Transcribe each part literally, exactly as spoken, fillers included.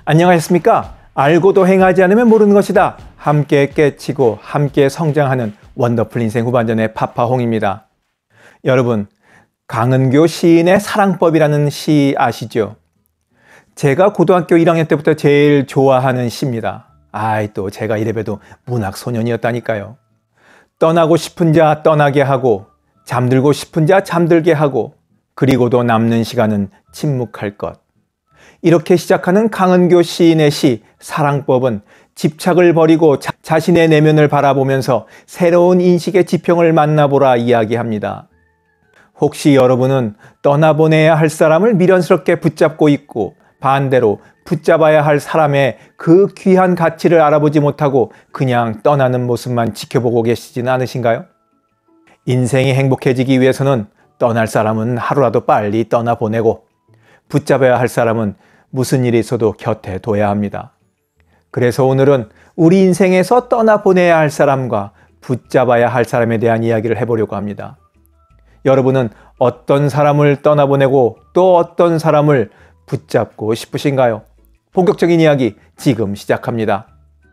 안녕하셨습니까? 알고도 행하지 않으면 모르는 것이다. 함께 깨치고 함께 성장하는 원더풀 인생 후반전의 파파홍입니다. 여러분, 강은교 시인의 사랑법이라는 시 아시죠? 제가 고등학교 일 학년 때부터 제일 좋아하는 시입니다. 아이, 또 제가 이래봬도 문학소년이었다니까요. 떠나고 싶은 자 떠나게 하고, 잠들고 싶은 자 잠들게 하고, 그리고도 남는 시간은 침묵할 것. 이렇게 시작하는 강은교 시인의 시 사랑법은 집착을 버리고 자, 자신의 내면을 바라보면서 새로운 인식의 지평을 만나보라 이야기합니다. 혹시 여러분은 떠나보내야 할 사람을 미련스럽게 붙잡고 있고, 반대로 붙잡아야 할 사람의 그 귀한 가치를 알아보지 못하고 그냥 떠나는 모습만 지켜보고 계시지는 않으신가요? 인생이 행복해지기 위해서는 떠날 사람은 하루라도 빨리 떠나보내고, 붙잡아야 할 사람은 무슨 일이 있어도 곁에 둬야 합니다. 그래서 오늘은 우리 인생에서 떠나보내야 할 사람과 붙잡아야 할 사람에 대한 이야기를 해보려고 합니다. 여러분은 어떤 사람을 떠나보내고 또 어떤 사람을 붙잡고 싶으신가요? 본격적인 이야기 지금 시작합니다.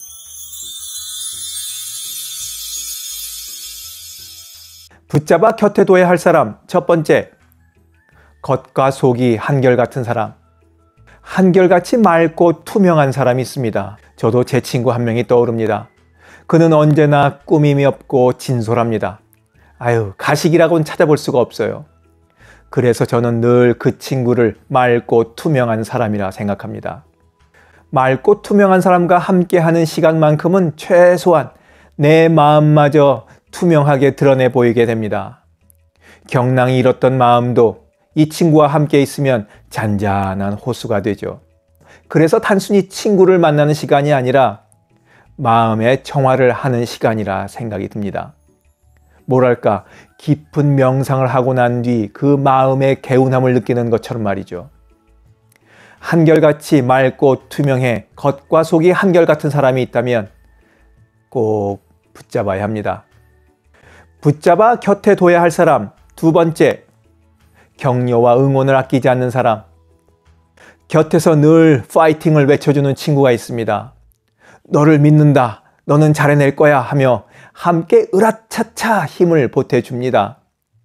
붙잡아 곁에 둬야 할 사람, 첫 번째, 겉과 속이 한결같은 사람. 한결같이 맑고 투명한 사람이 있습니다. 저도 제 친구 한 명이 떠오릅니다. 그는 언제나 꾸밈이 없고 진솔합니다. 아유, 가식이라고는 찾아볼 수가 없어요. 그래서 저는 늘 그 친구를 맑고 투명한 사람이라 생각합니다. 맑고 투명한 사람과 함께하는 시간만큼은 최소한 내 마음마저 투명하게 드러내 보이게 됩니다. 경랑이 잃었던 마음도 이 친구와 함께 있으면 잔잔한 호수가 되죠. 그래서 단순히 친구를 만나는 시간이 아니라 마음의 청화를 하는 시간이라 생각이 듭니다. 뭐랄까, 깊은 명상을 하고 난 뒤 그 마음의 개운함을 느끼는 것처럼 말이죠. 한결같이 맑고 투명해 겉과 속이 한결같은 사람이 있다면 꼭 붙잡아야 합니다. 붙잡아 곁에 둬야 할 사람, 두 번째, 격려와 응원을 아끼지 않는 사람. 곁에서 늘 파이팅을 외쳐주는 친구가 있습니다. 너를 믿는다, 너는 잘해낼 거야 하며 함께 으라차차 힘을 보태줍니다.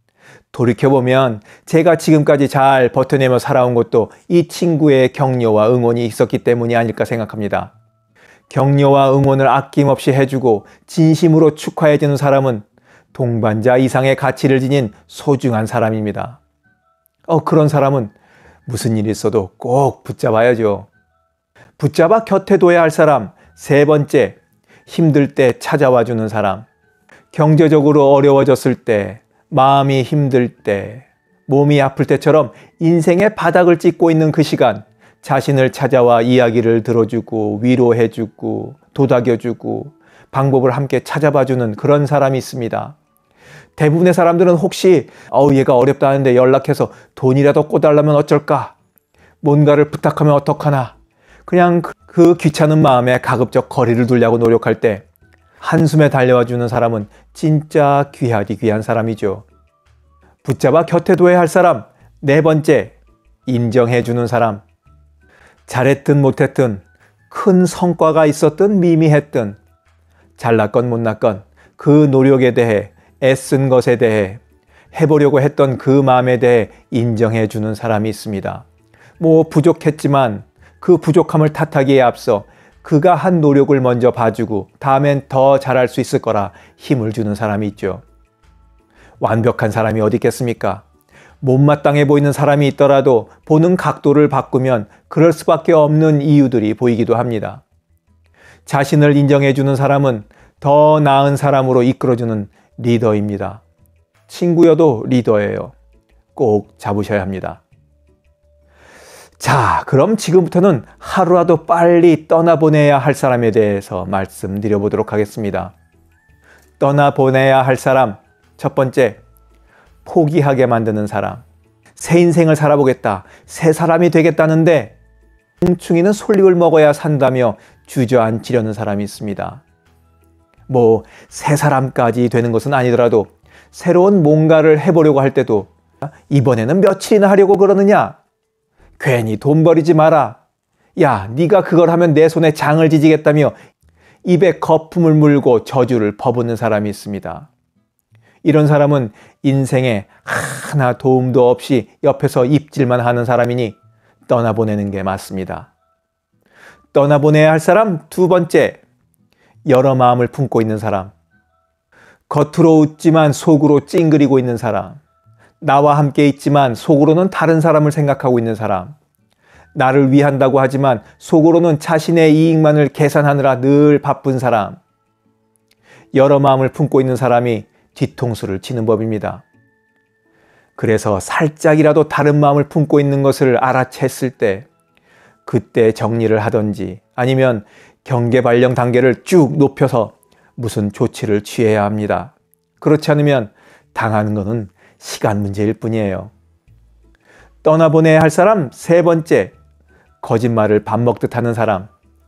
돌이켜보면 제가 지금까지 잘 버텨내며 살아온 것도 이 친구의 격려와 응원이 있었기 때문이 아닐까 생각합니다. 격려와 응원을 아낌없이 해주고 진심으로 축하해주는 사람은 동반자 이상의 가치를 지닌 소중한 사람입니다. 어, 그런 사람은 무슨 일이 있어도 꼭 붙잡아야죠. 붙잡아 곁에 둬야 할 사람, 세 번째, 힘들 때 찾아와 주는 사람. 경제적으로 어려워졌을 때, 마음이 힘들 때, 몸이 아플 때처럼 인생의 바닥을 찍고 있는 그 시간, 자신을 찾아와 이야기를 들어주고 위로해주고 도닥여주고 방법을 함께 찾아봐주는 그런 사람이 있습니다. 대부분의 사람들은 혹시 어우 얘가 어렵다는데 연락해서 돈이라도 꿔달라면 어쩔까? 뭔가를 부탁하면 어떡하나? 그냥 그, 그 귀찮은 마음에 가급적 거리를 두려고 노력할 때 한숨에 달려와 주는 사람은 진짜 귀하디 귀한 사람이죠. 붙잡아 곁에 둬야 할 사람, 네 번째, 인정해 주는 사람. 잘했든 못했든, 큰 성과가 있었든 미미했든, 잘났건 못났건 그 노력에 대해, 애쓴 것에 대해, 해보려고 했던 그 마음에 대해 인정해 주는 사람이 있습니다. 뭐 부족했지만 그 부족함을 탓하기에 앞서 그가 한 노력을 먼저 봐주고 다음엔 더 잘할 수 있을 거라 힘을 주는 사람이 있죠. 완벽한 사람이 어디 있겠습니까? 못마땅해 보이는 사람이 있더라도 보는 각도를 바꾸면 그럴 수밖에 없는 이유들이 보이기도 합니다. 자신을 인정해 주는 사람은 더 나은 사람으로 이끌어주는 리더입니다. 친구여도 리더예요. 꼭 잡으셔야 합니다. 자, 그럼 지금부터는 하루라도 빨리 떠나보내야 할 사람에 대해서 말씀드려 보도록 하겠습니다. 떠나보내야 할 사람, 첫 번째, 포기하게 만드는 사람. 새 인생을 살아보겠다, 새 사람이 되겠다는데 충충이는 솔잎을 먹어야 산다며 주저앉으려는 사람이 있습니다. 뭐 새 사람까지 되는 것은 아니더라도 새로운 뭔가를 해보려고 할 때도 이번에는 며칠이나 하려고 그러느냐? 괜히 돈 버리지 마라. 야, 네가 그걸 하면 내 손에 장을 지지겠다며 입에 거품을 물고 저주를 퍼붓는 사람이 있습니다. 이런 사람은 인생에 하나 도움도 없이 옆에서 입질만 하는 사람이니 떠나보내는 게 맞습니다. 떠나보내야 할 사람 두 번째, 여러 마음을 품고 있는 사람. 겉으로 웃지만 속으로 찡그리고 있는 사람. 나와 함께 있지만 속으로는 다른 사람을 생각하고 있는 사람. 나를 위한다고 하지만 속으로는 자신의 이익만을 계산하느라 늘 바쁜 사람. 여러 마음을 품고 있는 사람이 뒤통수를 치는 법입니다. 그래서 살짝이라도 다른 마음을 품고 있는 것을 알아챘을 때 그때 정리를 하든지 아니면 경계 발령 단계를 쭉 높여서 무슨 조치를 취해야 합니다. 그렇지 않으면 당하는 것은 시간 문제일 뿐이에요. 떠나보내야 할 사람 세 번째, 거짓말을 밥 먹듯 하는 사람.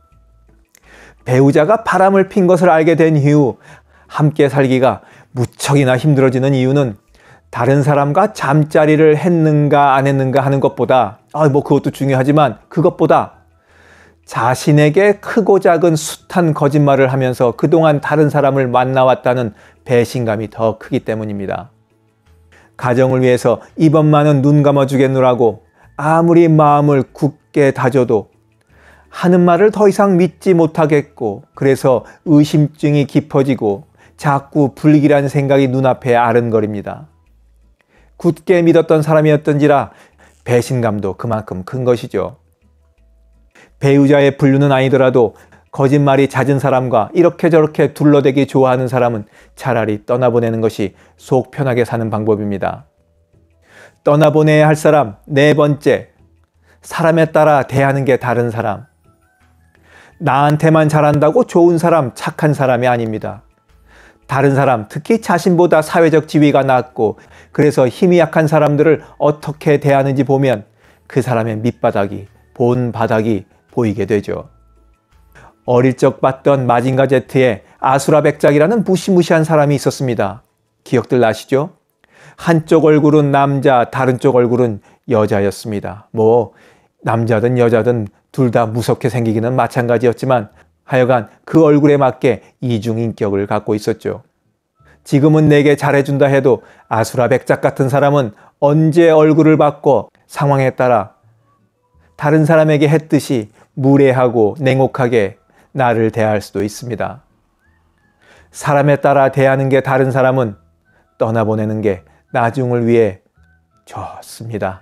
배우자가 바람을 핀 것을 알게 된 이후 함께 살기가 무척이나 힘들어지는 이유는 다른 사람과 잠자리를 했는가 안 했는가 하는 것보다, 아, 뭐 그것도 중요하지만 그것보다 자신에게 크고 작은 숱한 거짓말을 하면서 그동안 다른 사람을 만나왔다는 배신감이 더 크기 때문입니다. 가정을 위해서 이번만은 눈 감아주겠노라고 아무리 마음을 굳게 다져도 하는 말을 더 이상 믿지 못하겠고, 그래서 의심증이 깊어지고 자꾸 불길한 생각이 눈앞에 아른거립니다. 굳게 믿었던 사람이었던지라 배신감도 그만큼 큰 것이죠. 배우자의 분류는 아니더라도 거짓말이 잦은 사람과 이렇게 저렇게 둘러대기 좋아하는 사람은 차라리 떠나보내는 것이 속 편하게 사는 방법입니다. 떠나보내야 할 사람 네 번째, 사람에 따라 대하는 게 다른 사람. 나한테만 잘한다고 좋은 사람, 착한 사람이 아닙니다. 다른 사람, 특히 자신보다 사회적 지위가 낮고 그래서 힘이 약한 사람들을 어떻게 대하는지 보면 그 사람의 밑바닥이, 본바닥이 보이게 되죠. 어릴 적 봤던 마징가 제트의 아수라 백작이라는 무시무시한 사람이 있었습니다. 기억들 나시죠? 한쪽 얼굴은 남자, 다른 쪽 얼굴은 여자였습니다. 뭐 남자든 여자든 둘 다 무섭게 생기기는 마찬가지였지만 하여간 그 얼굴에 맞게 이중인격을 갖고 있었죠. 지금은 내게 잘해준다 해도 아수라 백작 같은 사람은 언제 얼굴을 바꿔 상황에 따라 다른 사람에게 했듯이 무례하고 냉혹하게 나를 대할 수도 있습니다. 사람에 따라 대하는 게 다른 사람은 떠나보내는 게 나중을 위해 좋습니다.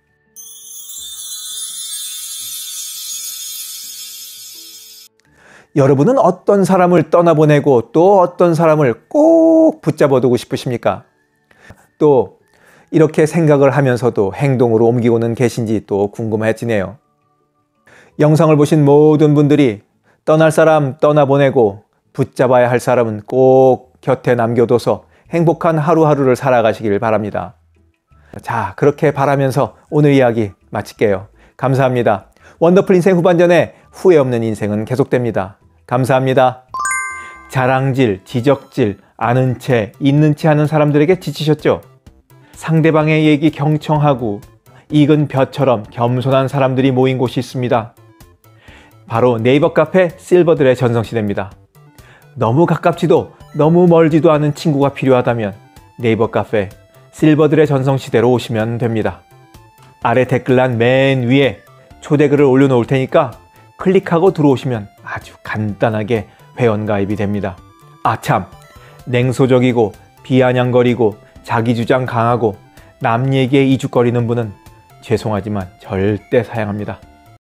여러분은 어떤 사람을 떠나보내고 또 어떤 사람을 꼭 붙잡아두고 싶으십니까? 또 이렇게 생각을 하면서도 행동으로 옮기고는 계신지 또 궁금해지네요. 영상을 보신 모든 분들이 떠날 사람 떠나보내고 붙잡아야 할 사람은 꼭 곁에 남겨둬서 행복한 하루하루를 살아가시길 바랍니다. 자, 그렇게 바라면서 오늘 이야기 마칠게요. 감사합니다. 원더풀 인생 후반전에 후회 없는 인생은 계속됩니다. 감사합니다. 자랑질, 지적질, 아는 채, 있는 채 하는 사람들에게 지치셨죠? 상대방의 얘기 경청하고 익은 벼처럼 겸손한 사람들이 모인 곳이 있습니다. 바로 네이버 카페 실버들의 전성시대입니다. 너무 가깝지도 너무 멀지도 않은 친구가 필요하다면 네이버 카페 실버들의 전성시대로 오시면 됩니다. 아래 댓글란 맨 위에 초대글을 올려놓을 테니까 클릭하고 들어오시면 아주 간단하게 회원가입이 됩니다. 아 참, 냉소적이고 비아냥거리고 자기주장 강하고 남 얘기에 이죽거리는 분은 죄송하지만 절대 사양합니다.